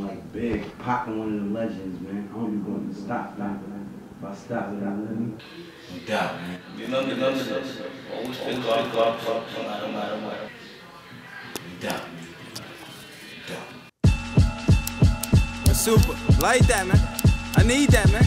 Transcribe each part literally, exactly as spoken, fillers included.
going like big, popping one of the legends, man. I don't be going to stop, man. If I stop, then I let me. No doubt, man. Remember, remember this. Always pick off, off, off, no matter, matter, matter. No doubt, man. No doubt. Super, like that, man. I need that, man.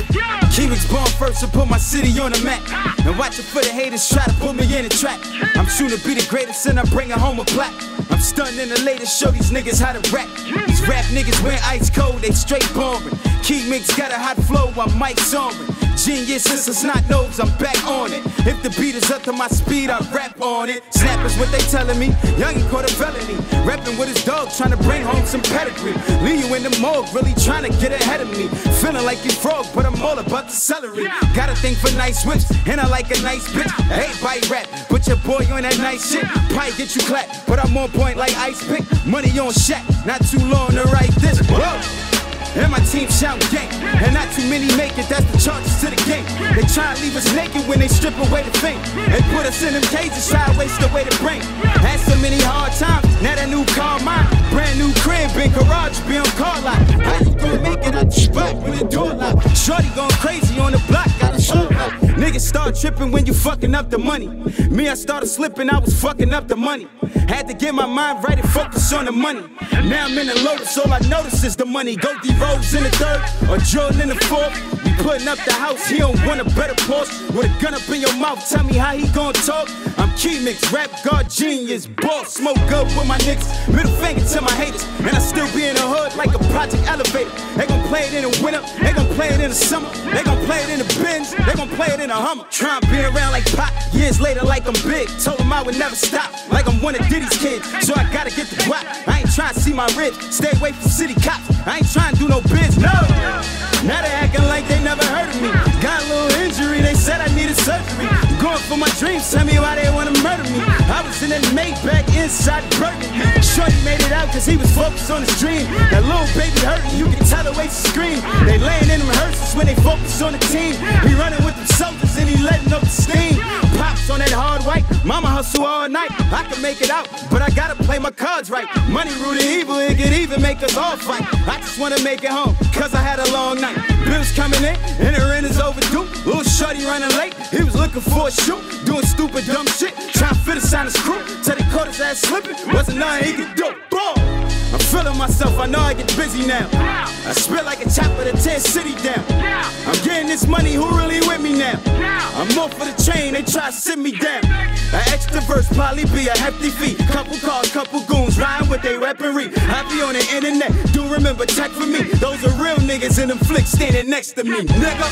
Keemix born first to put my city on the map. And watch it for the haters try to put me in a trap. I'm soon to be the greatest and I'm bringing home a plaque. I'm stunning the latest, show these niggas how to rap. These rap niggas wear ice cold, they straight boring. Keemix got a hot flow, I'm Mike Sorin. Genius, since it's not knows, I'm back on it. If the beat is up to my speed, I rap on it. Snappers what they telling me, youngin' caught a felony. Rapping with his dog, trying to bring home some pedigree. Leave you in the morgue, really trying to get ahead of me. Feeling like you frog, but I'm all about the celery. Got a thing for nice whips, and I like a nice bitch. I hate bite rap, put your boy on that nice shit. Probably get you clapped, but I'm on point like Ice Pick. Money on Shaq, not too long to write this. Whoa. And my team shout gang, and not too many make it, that's the charges to the game. They try to leave us naked when they strip away the fame. They put us in them cages, try to waste away the brain. Had so many hard times, now that new car mine. Brand new crib, big garage, be on car lot. How you gonna make it out the spot when the door lock? Shorty going crazy on the block, got a show up. Niggas start tripping when you fucking up the money. Me, I started slipping, I was fucking up the money. Had to get my mind right and focus on the money. Now I'm in the Lotus, all I notice is the money. Go D-Rose in the third, or Jordan in the fourth. We putting up the house, he don't want a better Porsche. With a gun up in your mouth, tell me how he gon' talk. I'm Keemix, rap god genius, boss, smoke good with my niggas. Middle finger to my haters, and I still be in the hood like a project elevator. They gon' play it in the winter, they gon' play it in the summer. They gon' play it in the Benz, they gon' play it in a Hummer. Try and be around like Pop, years later like I'm big. Told him I would never stop, like I'm one of Diddy's kids. So I gotta get the guap, I ain't trying to see my ribs. Stay away from city cops, I ain't trying to do no biz, no. Now they acting like they never heard of me. Got a little injury, they said I needed surgery. Going for my dreams, tell me why they wanna murder me. I was in that Maybach inside Burgundy. Shorty made it out cause he was focused on his dream. That little baby hurting, you can tell the way she scream. They laying in them hearses when they focus on the team. He running with them soldiers and he letting up the steam. Pops on that hard white, mama hustle all night. I can make it out, but I gotta play my cards right. Money rooted evil, it could even make us all fight. I just wanna make it home, cause I had a long night. Bills coming in, and the rent is overdue. Little shorty running late, he was looking for a shoe. Doing stupid dumb shit, trying to fit us on his crew. Till they caught his ass slipping, wasn't nothing he could do. Boom! I'm feeling myself, I know I get busy now. I spit like a chopper to tear city down. I'm getting this money, who really with me now? I'm off for the chain, they try to sit me down. An extra verse probably be a hefty fee. Couple cars, couple goons, riding with they weaponry. I be on the internet, do remember check for me. Those are real niggas in them flicks standing next to me, nigga.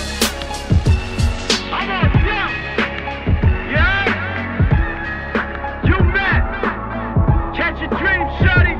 I'm on down. Yeah? You mad? Catch your dream, shawty.